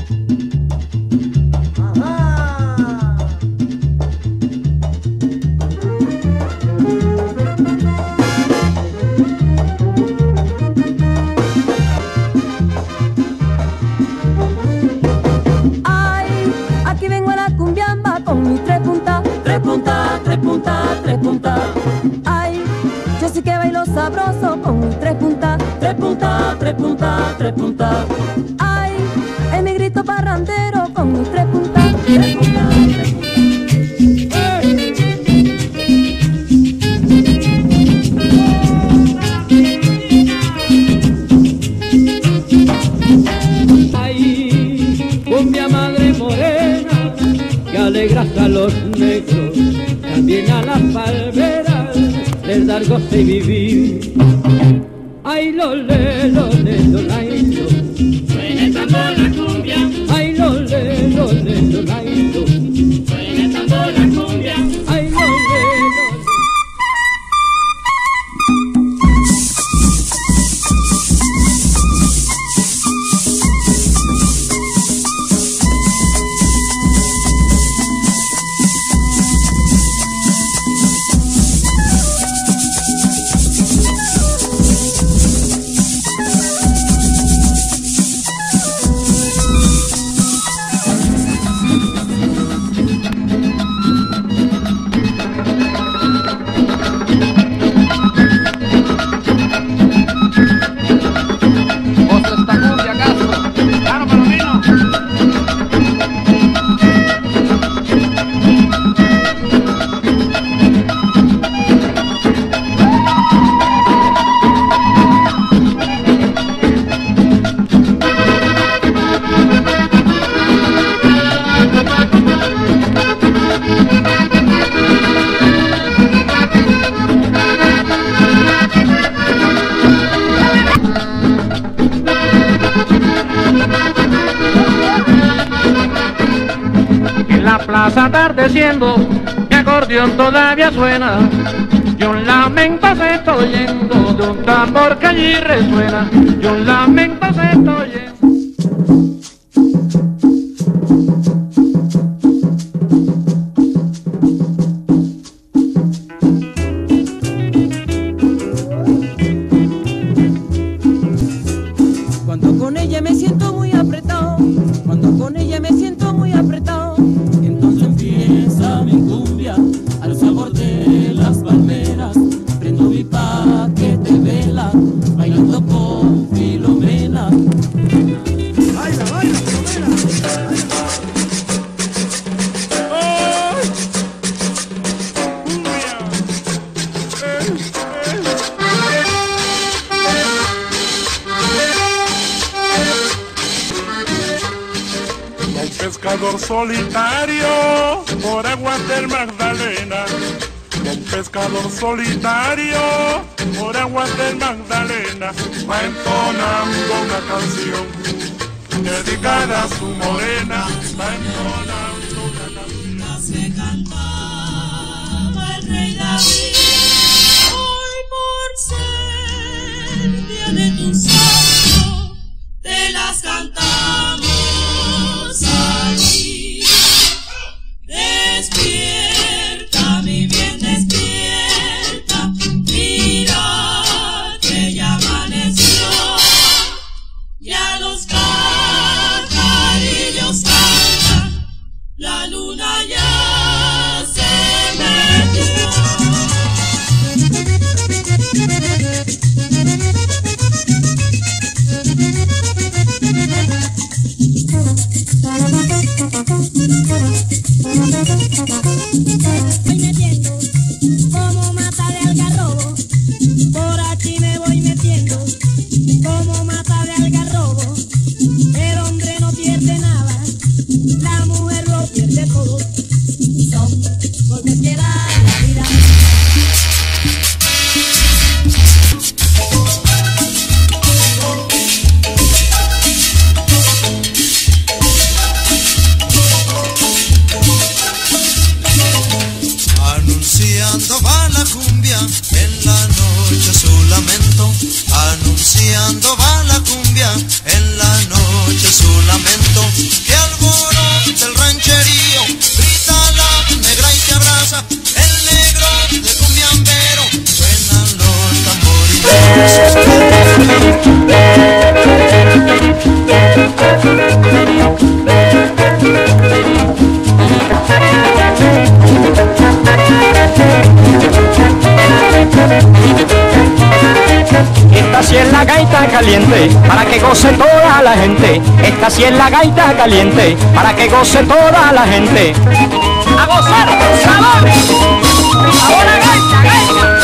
Ay, yo sí que bailo sabroso con mis tres puntas, tres puntas, tres puntas, tres puntas. Ay, es mi grito parrandero con mis tres puntas, tres puntas, tres puntas. Ay, cumbia madre morena, que alegras a los negros, también a las palmeras les dar goce y vivir. Ay, lole, lole, lolailo, suena el tambor la cumbia. ay, lole, lole, lolailo, Suena el tambor la cumbia. ay, lole, lole. Plaza atardeciendo, mi acordeón todavía suena, y un lamento se está oyendo de un tambor que allí resuena, y un lamento se está oyendo. Cuando con ella me siento muy apretado, cuando con ella me siento muy apretado, empieza mi cumbia al sabor de las palmeras. Prendo mi paquete vela, bailando con Filomena. ¡Baila, baila, Filomena! ¡Ay! Un pescador solitario por aguas del Magdalena, un pescador solitario por aguas del Magdalena, va entonando una canción dedicada a su morena, va entonando una canción. Se cantaba el rey David, hoy por ser día de tu santo, te las cantamos allí. Despierta, mi bien, despierta, mira que ya amaneció, ya los pajarillos cantan, la luna ya se metió. caliente, para que goce toda la gente. Esta sí es la gaita caliente, para que goce toda la gente. ¡A gozar, gozadores! ¡Ahora gaita, gaita!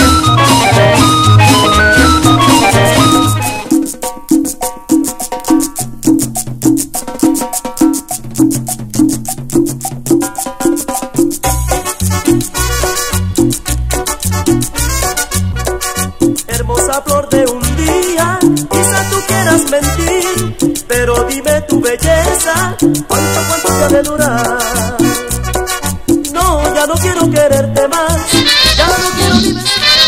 Hermosa flor de un día, quizá tú quieras mentir, pero dime tu belleza, ¿cuánto te ha de durar? No, ya no quiero quererte más, ya no quiero vivir.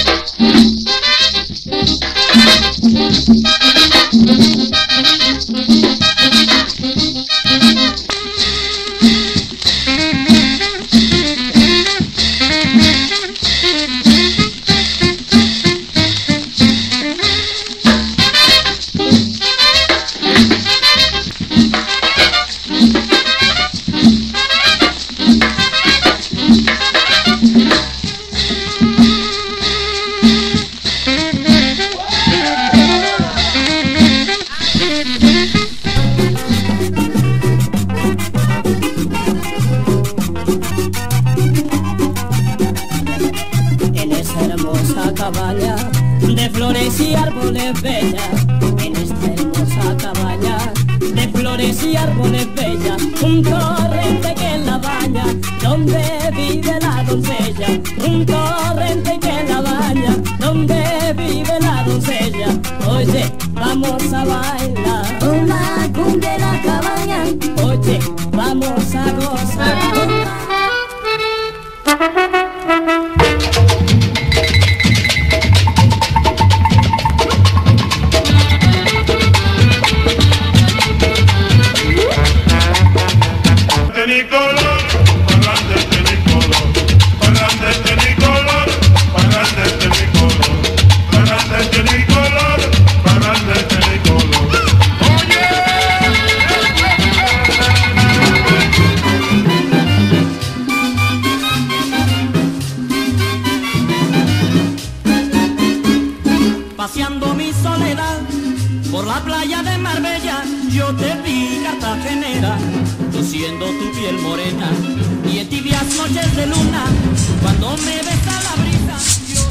Cabaña de flores y árboles bellas, en esta hermosa cabaña de flores y árboles bellas, un torrente que la baña, donde vive la doncella, un torrente que la baña, donde vive la doncella. Oye, vamos a bailar una cumbia en la cabaña, oye, vamos a gozar. Paseando mi soledad por la playa de Marbella, yo te vi cartagenera, luciendo tu piel morena, y en tibias noches de luna, cuando me besa la brisa, yo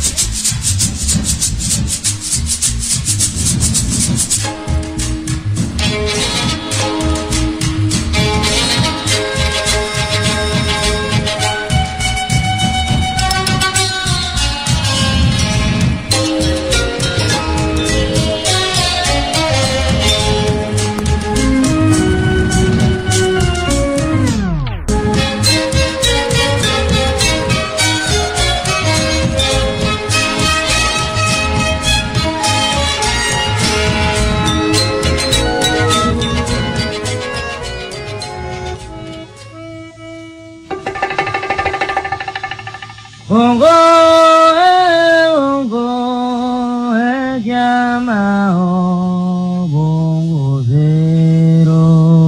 bongo, el llamado bongocero.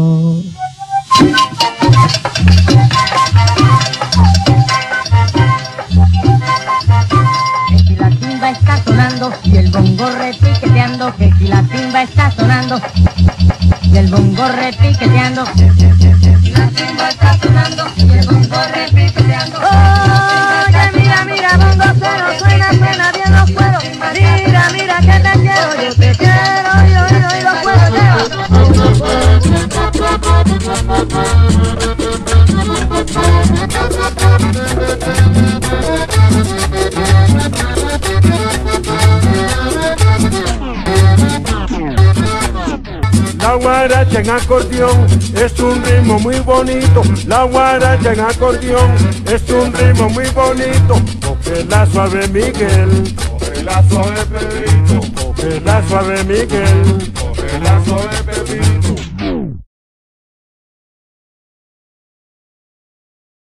Que si la timba está sonando y el bongo repiqueteando, que si la timba está sonando y el bongo repiqueteando, que si la timba está sonando y el bongo repiqueteando. Mira, bongocero, suena bien los cueros. Mira, que te quiero, yo te quiero, y los cueros La guaracha en acordeón es un ritmo muy bonito. La guaracha en acordeón es un ritmo muy bonito. Cógela suave Miguel, cógela suave Pedrito, cógela suave Miguel, cógela suave Pedrito.